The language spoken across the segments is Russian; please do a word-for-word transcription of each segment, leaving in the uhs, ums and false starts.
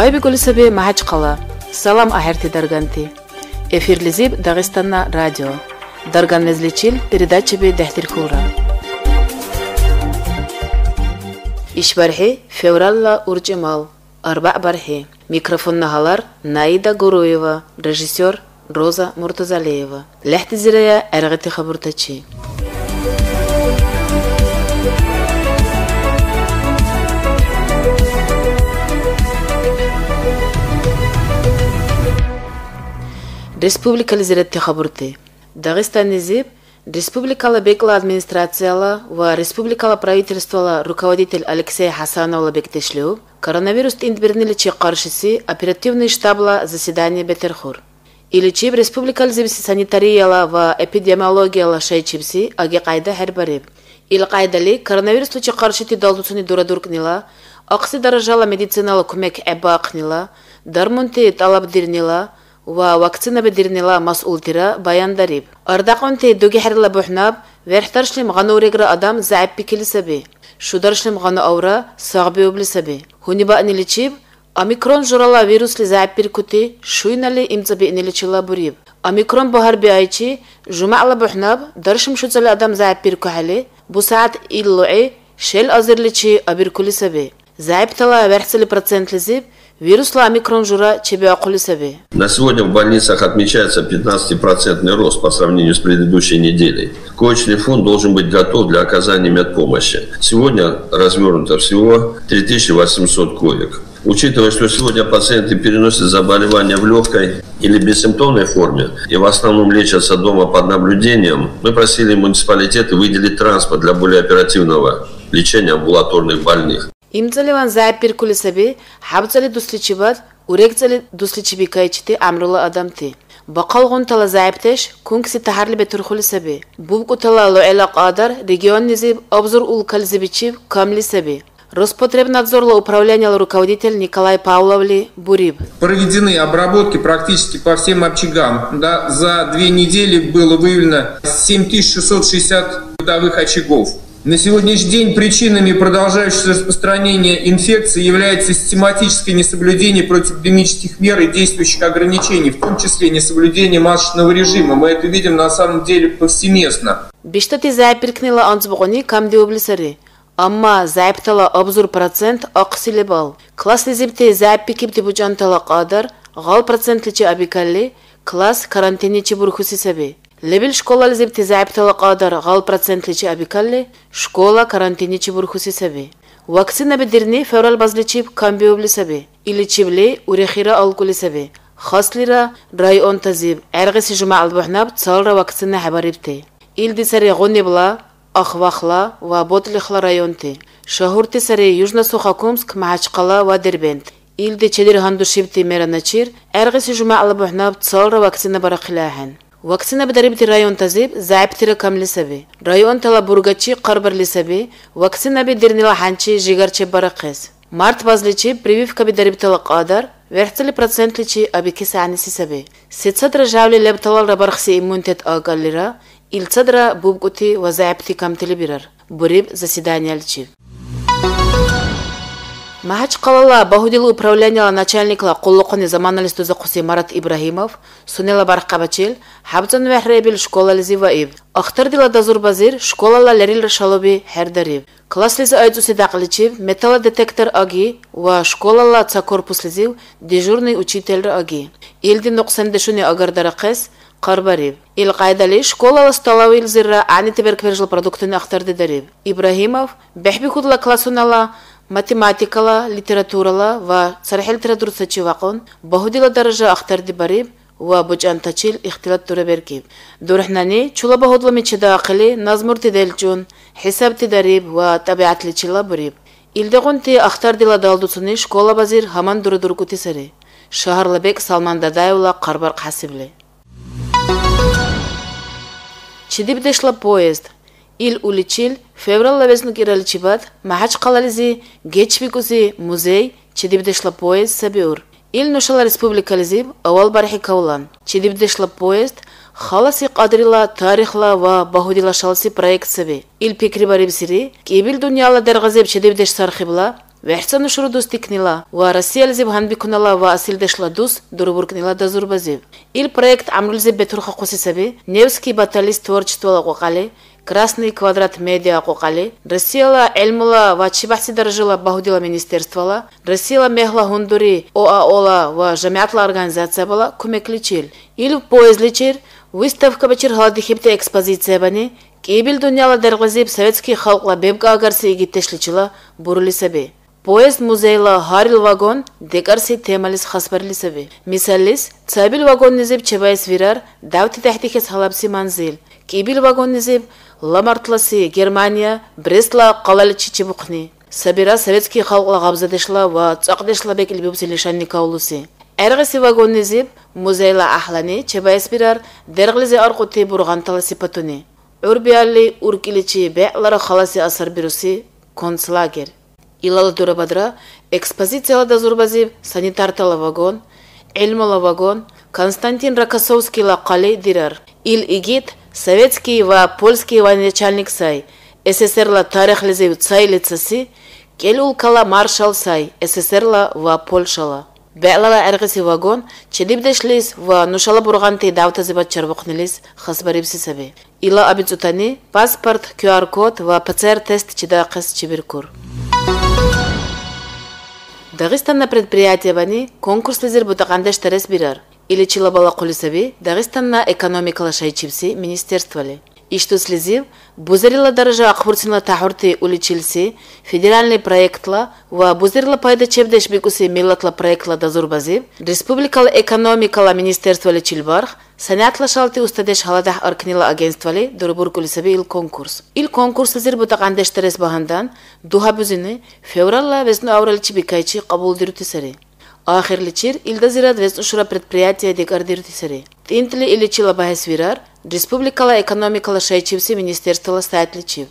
Вайби Гулисаби Махачкала. Салам ахерти дарганти. Эфир лизиб Дагестанна радио. Дарган лезличил передача би Дехтиркура. Ишбархи февралла урджимал. Арба бархи. Микрофон нахалар Наида Гуруева. Режиссер Роза Муртазалиева. Лехти зирая эргати хабуртачи. Республика Лизиретти хабурти. Дагестан низиб Республикала бекла администрацияла ва республикала правительствола руководитель Алексей Хасановла бектешлю коронавирус индбирниличи каршиси оперативный штабла заседание бетерхур. Иличиб республика лизибси санитарияла ва эпидемиологияла шайчибси аги кайда хербариб. Ил кайдали коронавирус личи каршити далдусуни дурадуркнила, акси даражала медицинала кумек эбаакнила, дармунти талабдирнила, ва вакцина бедирнила мас'ултира баян дариб. Ардақонте дуги херла бухнаб, верхтаршлим ғану регра адам зааб пикили саби. Шударшлим ғану аура сағби убли саби. Хуниба аниличиб, омикрон журала вирусли зааб пиркути, шуйнали имцаби аниличила буриб. Омикрон бухар би айчи, жумa'ла бухнаб, даршим шуцали адам зааб пирку хали, бу саат иллу'i, шел азирличи абиркули саби. Зааб тала верхцали процент лизиб, вирусла омикрон жура чебе акули саби. На сегодня в больницах отмечается пятнадцатипроцентный рост по сравнению с предыдущей неделей. Коечный фонд должен быть готов для оказания медпомощи. Сегодня развернуто всего три тысячи восемьсот коек. Учитывая, что сегодня пациенты переносят заболевания в легкой или бессимптомной форме и в основном лечатся дома под наблюдением, мы просили муниципалитеты выделить транспорт для более оперативного лечения амбулаторных больных. Имцаливан зааб пиркули саби, хабцали дусличибат, урекцали дусличибикайчити амрула адамти. Бақалғун тала заабтеш, кункси тахарли бетурхули саби. Бубку тала луэла қадар, регион низиб, обзор улкал зибичиб, камли саби. Роспотребнадзорла управляния руководитель Николай Павловли Буриб. Проведены обработки практически по всем очагам. Да, за две недели было выявлено семь тысяч шестьсот шестьдесят бытовых очагов. На сегодняшний день причинами продолжающегося распространения инфекции является систематическое несоблюдение противоэпидемических мер и действующих ограничений, в том числе несоблюдение масочного режима. Мы это видим на самом деле повсеместно. Биштати заапиркнила анцбогони камди облисари. Амма заиптала обзор процент аксили бал. Класс лизибте заапикибти буджантала қадар, гал процент личи абикалли, класс карантини чи бурхуси саби. Лебил школа лизибти заиптала қадар, гал процент личи абикалли, школа карантини чи бурхуси саби. Вакцина бедирни феврал базличиб камби обли саби. Иличибли урехира алкули саби. Хаслира район тазиб, эргиси жума албухнаб цалра вакцина хабарибти. Илди сари гуни бла, Ахвахла ва Ботлихла районти. Шахурти сари Южно-Сухокумск, Махачкала ва Дербент. Илди четыре хандушибти мера начир, эргиси жума албухнаб цалра вакцина барахилахен. Вакцина бедарибти район тазиб, заибтира камли саби. Район тала бургачи қарбарли саби, вакцина бедирнила ханчи жигарче барахес. Март базличи прививка бедарибтала қадар, верхтали процент личи абикиса аниси саби. Сетсадра жавли лебталал рабархси иммунитет агаллира, Ильцадра бубгути ва заибти камтили бирар. Буриб заседания личи. Махачкалала бахудилу управляния начальникла куллукани заманалисту закуси Марат Ибрахимов, сунела бархкабачил, хабзан вехребил школа лизиваиб. Ахтардила дазурбазир, школала лерил рашалоби хердариб. Класс лиза айдуси дақличив, металлодетектор аги, ва школала ца корпус лизив, дежурный учитель аги. Илди нуқсандешуни агардарақес, Карбариб. Ил кайдали школа столовил зирра ани тиберквержил продуктын ахтарды дариб. Ибрахимов бехби худла классунала математикала, литературала ва цархи литератур сачивакон бахудила даража ахтарды бариб ва буджантачил ихтилат тураберкиб. Дурхнани чула бахудла мичида акили назмурти делчун, хисабти дариб ва табиатличила бариб. Илдегунти ахтардила далдусуни школа базир хаман дурадуркути сари. Шахарлабек Салман Дадаевла Карбар Хасибли. Чидибдешла поезд. Ил уличил феврал лавеснук ираличибат Махачкалализи гечбикузи музей чидибдешла поезд сабиур. Ил нушала республика лизиб авал бархи каулан. Чидибдешла поезд халаси qaдрила тарихла ва бахудила шалси проект саби. Ил пикри бариб сири кибил дуньяла дергазеб чидибдеш сархибла вехцану шуру достикнила ва Россия лзиб ханбикунала ва асилдешла дус дурбуркнила дазурбазив. Ил проект амрулзе бетурха қосисаби Невский баталист творчествола қоқали, Красный квадрат медиа қоқали, Россияла эльмула ва чибахси даржила бахудила министерствола, Россияла мехла хундури ОАОла ва жамиатла организация бала кумекличил. Ил поезличир, выставка бачир халадихипте экспозиция бани, Кибил дуньяла дерглазиб советский халкла бебга агарси игиттешличила бурули саби. Поезд музейла харил вагон дегарси темалис хасбарли саби. Мисалис, цабил вагон низиб чебайс вирар давти тахтихес халабси манзил. Кибил вагон низиб ламартласи Германия Брестла қалаличи чебухни. Сабира советский халкла габзадешла ва цақдешла бек илбибси лишанни каулуси. Эргаси вагон низиб музейла ахлани чебайс вирар дерглизи арқути бургантала сипатуни. Урбиалли уркиличи бе'лара халаси асар бируси концлагер. Илала дурабадра экспозицияла дазурбазив санитартала вагон, эльмала вагон, Константин Рокоссовский лақали дирар. Ил игит советский ва польский военачальник сай, СССР-ла тарих лизив цай лицаси, келул кала маршал сай, СССР-ла ва Польшала. Бе'лала эргаси вагон, чедибдешлис ва нушала бурганти давтазибат чарвуқнилис хасбарибси саби. Ила абицутани, паспорт, ку ар код ва ПЦР тест чидақис чибиркур. Дагестанна предприятие бани конкурс лизир бутақандеш терес бирар. Или чилабала қулисаби, Дагестанна экономикала шайчивси министерствали. Ишту слезив, бузерила даража ақбурсинла тахурти уличилси, федеральный проектла ва бузерила пайда чевдеш бикуси миллатла проектла дазурбазив, республикала экономикала министерствали чилбарх, санятла шалти устадеш халадах аркнила агентствали дурбуркулисаби ил конкурс. Ил конкурс лизир бутақандеш терес бахандан, духа бузини, февралла везну авраличи бикайчи қабул дирутисари. Ахир личир илда зирад вез ушура предприятия дегардирти сари. Тинтли или чила бахес вирар, республикала экономикала шайчивси министерствала стаят личив.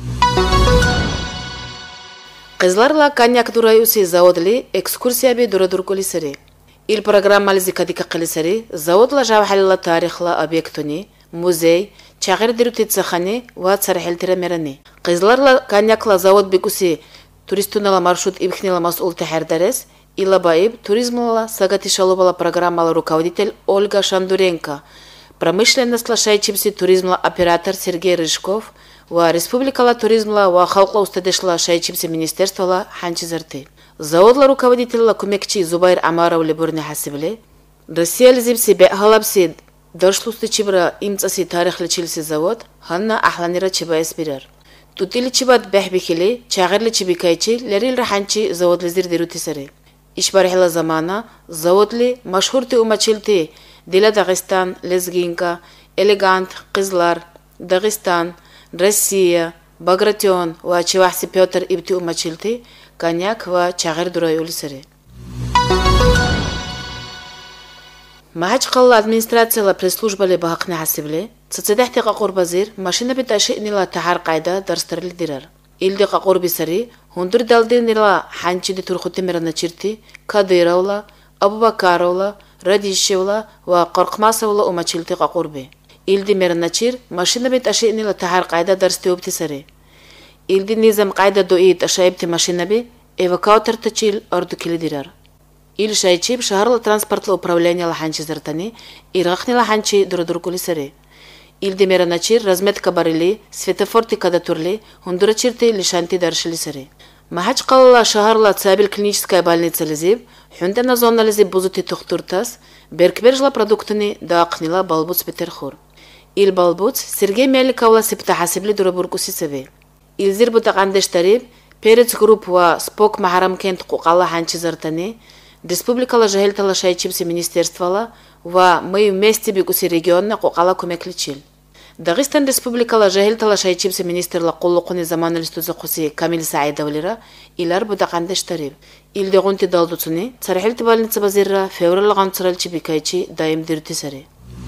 Қызларла каняк дураюси заводли экскурсия би дурадуркули сари. Ил программа лизи кадика қили сари, заводла жавхалила тарихла объектуни, музей, чағир дирути цахани ва цархил тирамерани. Қызларла канякла завод бикуси туристунала маршрут ибхнила масул тахардарес, Илабаиб туризмала сагатишалубала программала руководитель Ольга Шандуренко, промышленностла шайчимси туризмла оператор Сергей Рыжков, ва республикала туризмла ва халкла устадешла шайчимси министерствала Ханчизарты. Заводла руководителла кумекчи Зубайр Амаров либурни хасибли, Россия лизибси бе'халабси доршлусты чибра имцаси тарих личилси завод, ханна ахланира чиба эспирар. Тутили чибат бехбихили, чағырли чибикайчи, лерил раханчи завод лизир дирути сари. Ишбархила замана, заводли, машхурти умачилти, Дила Дагестан, Лезгинка, Элегант, Қызлар, Дагестан, Россия, Багратион, ва Чевахси Петр ибти умачилти, Каняк ва Чағыр дурай улисари. Махачқалла администрацияла пресс-службали бахақни хасибли, цацедахти қақур базир, машина бит аши'нила тахар қайда дарстарли дирар. Илди қақур бисари, хундур далдинила ханчиди турхути мирана чирти, Кадыровла, Абубакаровла, Радишевла ва Қарқмасовла умачилти қақур би. Илди мирана чир, машина бит аши'нила тахар қайда дарсти убти сари. Илди низам қайда дуит ашаибти машина би, эвакуатор тачил орду кили дирар. Ил шайчиб шахарла транспортла управления лаханчи зартани, иргахни лаханчи дурадуркули сари. Илди мераначир разметка барили, светофорти кадатурли, хундурачирти лишанти даршили сари. Махачқалла шахарла цабил клиническая больница лизиб, хюндена зона лизиб бузути тухтуртас, беркбержла продуктыни даақнила балбуц петерхур. Ил балбуц Сергей Меликовла сипта хасибли дурабуркуси сави. Илзир бутақандеш тариб, Перец групп ва Спок Махарам кент қуқалла ханчи зартани, республикала жахилтала шайчимси министерствала ва мы вместе бикуси регионна қуқала кумекличил. Дагестан республикала жахилтала шайчимси министерла қуллуқуни заманалистуза қуси Камил Саидовлира илар бутақандеш тариб. Илде ғунти далдуцуни, цархилти больница базирра феврал ғанцаралчи бикайчи даим дирти сари.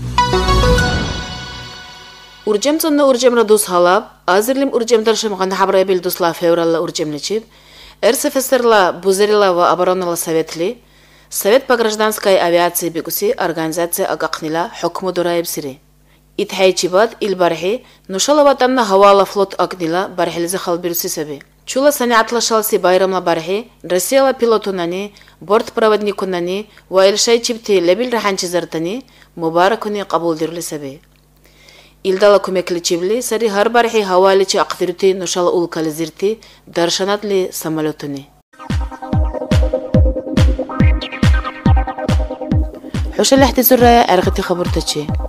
Уржем сонна уржемра дус халаб, азирлим уржемдаршим ғанда хабрайбил дусла февралла уржемличиб, РСФСР-ла Бузерила ва оборонала советли, Совет по гражданской авиации бикуси организация агақнила хукму дураиб сири. Итхайчибад ил бархи, нушала ватанна хавала флот агнила бархилизи халбируси саби. Чула санятла шалси байрамла бархи, Россияла пилотунани, бортпроводникунани, ва илшай чибти лебил раханчи зартани, мубаракуни қабулдирли саби. Илдала кумекли чибли, сари har бархи хаваличи aqdirti нушала улкали зирти, даршанатли самолетуни. حوش اللي احتزر أرغتي خبرتشي